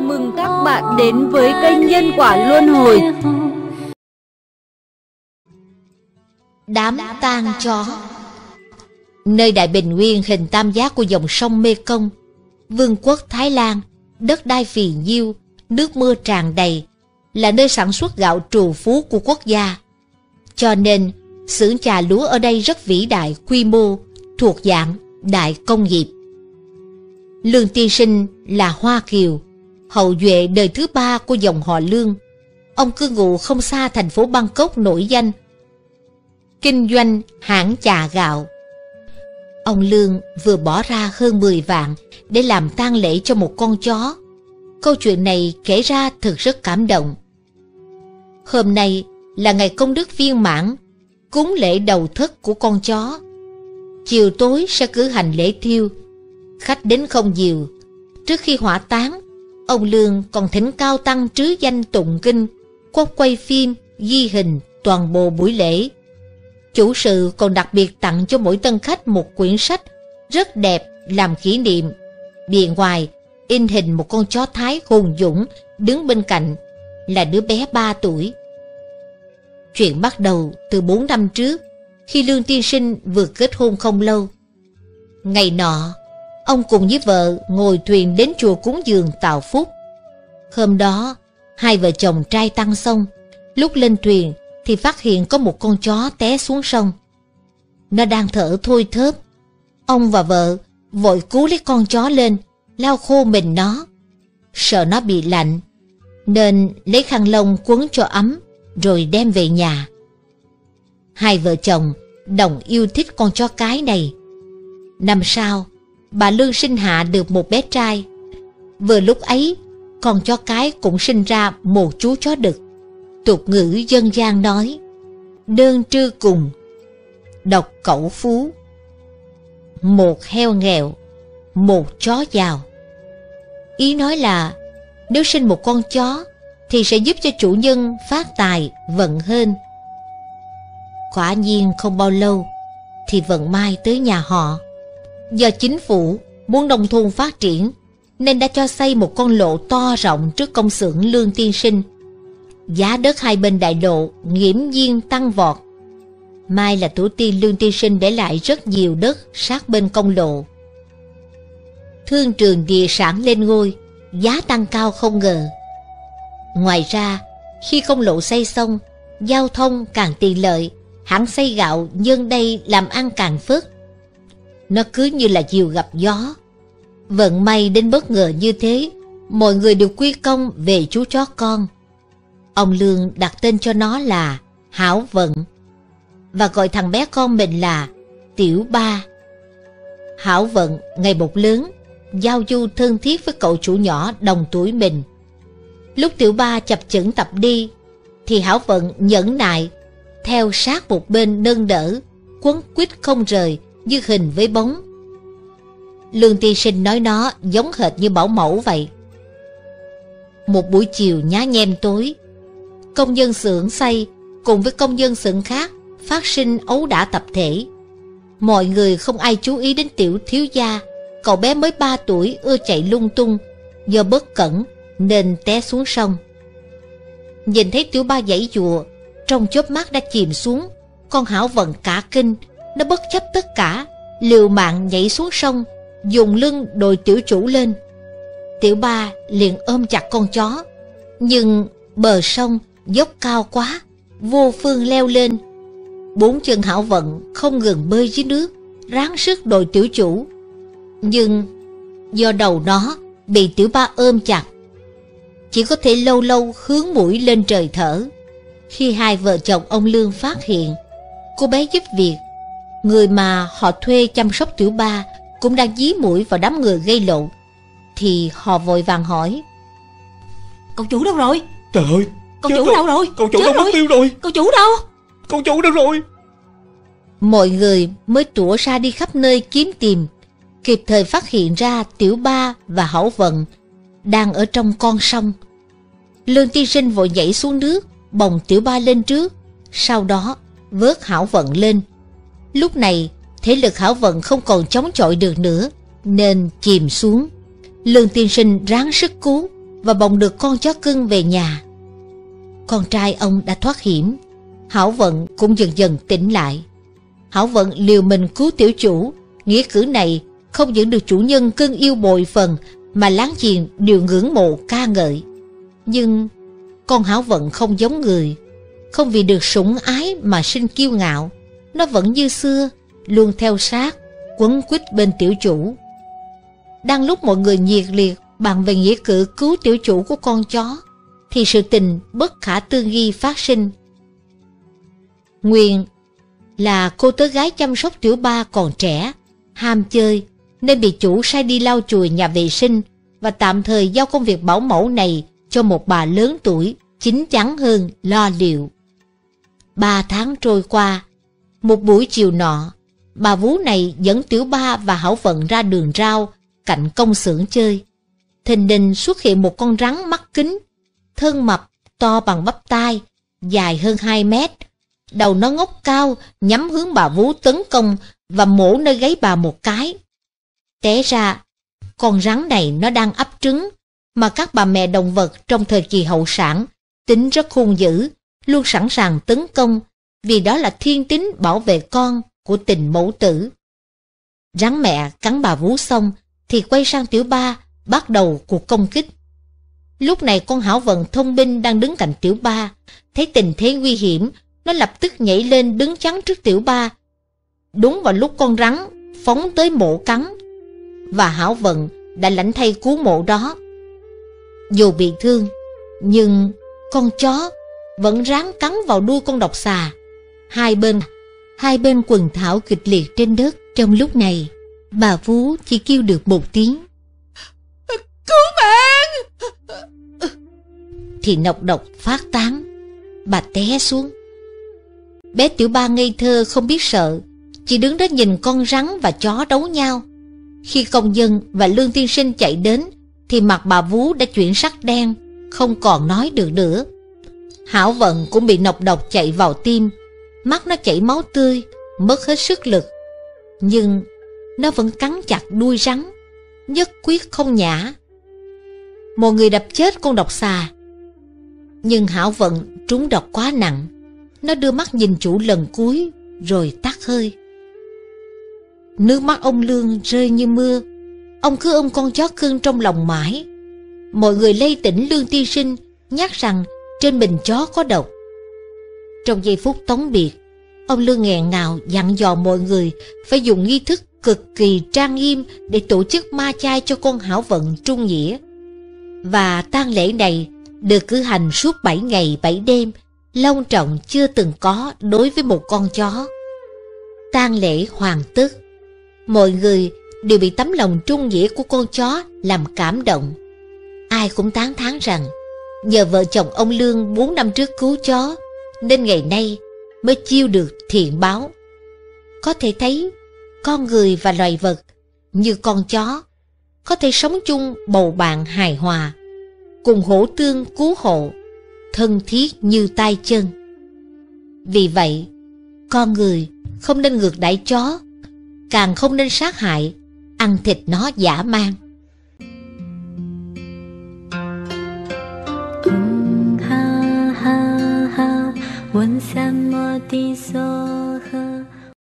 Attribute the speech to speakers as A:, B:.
A: mừng các bạn đến với kênh Nhân Quả Luân Hồi.
B: Đám tang chó. Nơi Đại Bình Nguyên hình tam giác của dòng sông Mekong, Vương quốc Thái Lan, đất đai phì nhiêu, nước mưa tràn đầy, là nơi sản xuất gạo trù phú của quốc gia. Cho nên, xưởng chà lúa ở đây rất vĩ đại, quy mô, thuộc dạng đại công nghiệp. Lương Tiên Sinh là Hoa Kiều, hậu duệ đời thứ 3 của dòng họ Lương. Ông cư ngụ không xa thành phố Bangkok nổi danh, kinh doanh hãng chà gạo. Ông Lương vừa bỏ ra hơn 10 vạn để làm tang lễ cho một con chó. Câu chuyện này kể ra thực rất cảm động. Hôm nay là ngày công đức viên mãn, cúng lễ đầu thất của con chó. Chiều tối sẽ cử hành lễ thiêu. Khách đến không nhiều. Trước khi hỏa táng, ông Lương còn thỉnh cao tăng trứ danh tụng kinh, quay phim, ghi hình toàn bộ buổi lễ. Chủ sự còn đặc biệt tặng cho mỗi tân khách một quyển sách rất đẹp làm kỷ niệm. Bìa ngoài in hình một con chó Thái hùng dũng đứng bên cạnh là đứa bé 3 tuổi. Chuyện bắt đầu từ 4 năm trước, khi Lương Tiên Sinh vừa kết hôn không lâu. Ngày nọ, ông cùng với vợ ngồi thuyền đến chùa cúng dường tạo phúc. Hôm đó, hai vợ chồng trai tăng xong, lúc lên thuyền thì phát hiện có một con chó té xuống sông. Nó đang thở thôi thớp. Ông và vợ vội cứu lấy con chó lên, lau khô mình nó. Sợ nó bị lạnh, nên lấy khăn lông quấn cho ấm, rồi đem về nhà. Hai vợ chồng đồng yêu thích con chó cái này. Năm sau, bà Lương sinh hạ được một bé trai. Vừa lúc ấy, con chó cái cũng sinh ra một chú chó đực. Tục ngữ dân gian nói, đơn trư cùng, độc cẩu phú. Một heo nghèo, một chó giàu. Ý nói là, nếu sinh một con chó, thì sẽ giúp cho chủ nhân phát tài, vận hên. Quả nhiên không bao lâu, thì vận may tới nhà họ. Do chính phủ muốn nông thôn phát triển, nên đã cho xây một con lộ to rộng trước công xưởng Lương Tiên Sinh. Giá đất hai bên đại lộ nghiễm nhiên tăng vọt. May là tổ tiên Lương Tiên Sinh để lại rất nhiều đất sát bên công lộ. Thương trường địa sản lên ngôi, giá tăng cao không ngờ. Ngoài ra, khi công lộ xây xong, giao thông càng tiện lợi, hãng xây gạo nhân đây làm ăn càng phất. Nó cứ như là diều gặp gió. Vận may đến bất ngờ như thế, mọi người đều quy công về chú chó con. Ông Lương đặt tên cho nó là Hảo Vận, và gọi thằng bé con mình là Tiểu Ba. Hảo Vận ngày một lớn, giao du thân thiết với cậu chủ nhỏ đồng tuổi mình. Lúc Tiểu Ba chập chững tập đi, thì Hảo Vận nhẫn nại theo sát một bên nâng đỡ, quấn quýt không rời như hình với bóng. Lương Tiên Sinh nói nó giống hệt như bảo mẫu vậy. Một buổi chiều nhá nhem tối, công nhân xưởng xây cùng với công nhân xưởng khác phát sinh ấu đả tập thể. Mọi người không ai chú ý đến Tiểu thiếu gia, cậu bé mới 3 tuổi ưa chạy lung tung, do bất cẩn nên té xuống sông. Nhìn thấy Tiểu Ba giãy giụa, trong chớp mắt đã chìm xuống. Con Hảo Vận cả kinh, nó bất chấp tất cả, liều mạng nhảy xuống sông, dùng lưng đồi tiểu chủ lên. Tiểu Ba liền ôm chặt con chó, nhưng bờ sông dốc cao quá, vô phương leo lên. 4 chân Hảo Vận không ngừng bơi dưới nước, ráng sức đồi tiểu chủ, nhưng do đầu nó bị Tiểu Ba ôm chặt, chỉ có thể lâu lâu hướng mũi lên trời thở. Khi hai vợ chồng ông Lương phát hiện cô bé giúp việc, người mà họ thuê chăm sóc Tiểu Ba cũng đang dí mũi vào đám người gây lộn, thì họ vội vàng hỏi:
C: Cậu chủ đâu rồi?
D: Trời ơi,
C: cậu chủ đâu rồi?
D: Cậu chủ đâu mất tiêu rồi?
C: Cậu chủ đâu?
D: Cậu chủ đâu rồi?
B: Mọi người mới tủa ra đi khắp nơi kiếm tìm, kịp thời phát hiện ra Tiểu Ba và Hảo Vận đang ở trong con sông. Lương Tiên Sinh vội nhảy xuống nước, bồng Tiểu Ba lên trước, sau đó vớt Hảo Vận lên. Lúc này thể lực Hảo Vận không còn chống chọi được nữa, nên chìm xuống. Lương Tiên Sinh ráng sức cứu, và bồng được con chó cưng về nhà. Con trai ông đã thoát hiểm. Hảo Vận cũng dần dần tỉnh lại. Hảo Vận liều mình cứu tiểu chủ. Nghĩa cử này không những được chủ nhân cưng yêu bội phần, mà láng giềng đều ngưỡng mộ ca ngợi. Nhưng con Hảo Vận không giống người. Không vì được sủng ái mà sinh kiêu ngạo. Nó vẫn như xưa, luôn theo sát, quấn quýt bên tiểu chủ. Đang lúc mọi người nhiệt liệt bàn về nghĩa cử cứu tiểu chủ của con chó, thì sự tình bất khả tư nghị phát sinh. Nguyên là cô tớ gái chăm sóc tiểu ba còn trẻ, ham chơi nên bị chủ sai đi lau chùi nhà vệ sinh và tạm thời giao công việc bảo mẫu này cho một bà lớn tuổi, chín chắn hơn lo liệu. 3 tháng trôi qua, một buổi chiều nọ, bà vú này dẫn tiểu ba và Hảo Vận ra đường rau cạnh công xưởng chơi. Thình lình xuất hiện một con rắn mắt kính, thân mập to bằng bắp tay, dài hơn 2 mét. Đầu nó ngóc cao, nhắm hướng bà vú tấn công và mổ nơi gáy bà một cái. Té ra, con rắn này nó đang ấp trứng, mà các bà mẹ động vật trong thời kỳ hậu sản tính rất hung dữ, luôn sẵn sàng tấn công, vì đó là thiên tính bảo vệ con của tình mẫu tử. Rắn mẹ cắn bà vú xong thì quay sang tiểu ba, bắt đầu cuộc công kích. Lúc này con Hảo Vận thông minh đang đứng cạnh tiểu ba, thấy tình thế nguy hiểm, nó lập tức nhảy lên đứng chắn trước tiểu ba. Đúng vào lúc con rắn phóng tới mổ cắn, và Hảo Vận đã lãnh thay cứu mổ đó. Dù bị thương, nhưng con chó vẫn ráng cắn vào đuôi con độc xà. Hai bên quần thảo kịch liệt trên đất. Trong lúc này, bà vú chỉ kêu được một tiếng
C: Cứu mạng!
B: thì nọc độc phát tán, bà té xuống. Bé tiểu ba ngây thơ không biết sợ, chỉ đứng đó nhìn con rắn và chó đấu nhau. Khi công dân và Lương tiên sinh chạy đến thì mặt bà vú đã chuyển sắc đen, không còn nói được nữa. Hảo Vận cũng bị nọc độc chạy vào tim, mắt nó chảy máu tươi, mất hết sức lực. Nhưng nó vẫn cắn chặt đuôi rắn, nhất quyết không nhả. Một người đập chết con độc xà, nhưng Hảo Vận trúng độc quá nặng. Nó đưa mắt nhìn chủ lần cuối rồi tắt hơi. Nước mắt ông Lương rơi như mưa. Ông cứ ôm con chó cưng trong lòng mãi. Mọi người lay tỉnh Lương tiên sinh, nhắc rằng trên mình chó có độc. Trong giây phút tống biệt, ông Lương nghẹn ngào dặn dò mọi người phải dùng nghi thức cực kỳ trang nghiêm để tổ chức ma chay cho con Hảo Vận trung nghĩa. Và tang lễ này được cử hành suốt 7 ngày 7 đêm, long trọng chưa từng có đối với một con chó. Tang lễ hoàn tất, mọi người đều bị tấm lòng trung nghĩa của con chó làm cảm động. Ai cũng tán thán rằng nhờ vợ chồng ông Lương 4 năm trước cứu chó, nên ngày nay mới chiêu được thiện báo. Có thể thấy con người và loài vật như con chó có thể sống chung bầu bạn hài hòa, cùng hỗ tương cứu hộ, thân thiết như tay chân. Vì vậy, con người không nên ngược đãi chó, càng không nên sát hại, ăn thịt nó dã man.
E: ha ha ha，问什么的所和